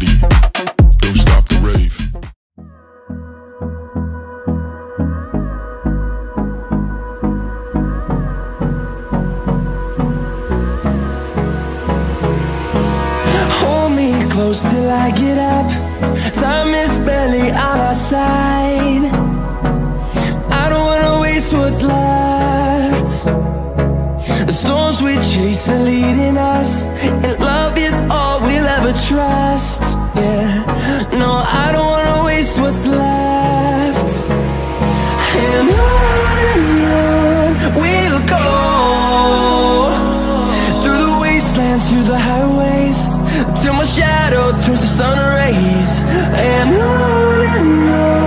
party, don't stop the rave. Hold me close till I get up. Time is barely on our side. I don't wanna waste what's left. The storms we chase are leading us, and love is all we'll ever trust. Yeah, no, I don't wanna waste what's left. And on we'll go, through the wastelands, through the highways, till my shadow turns to sun rays. And on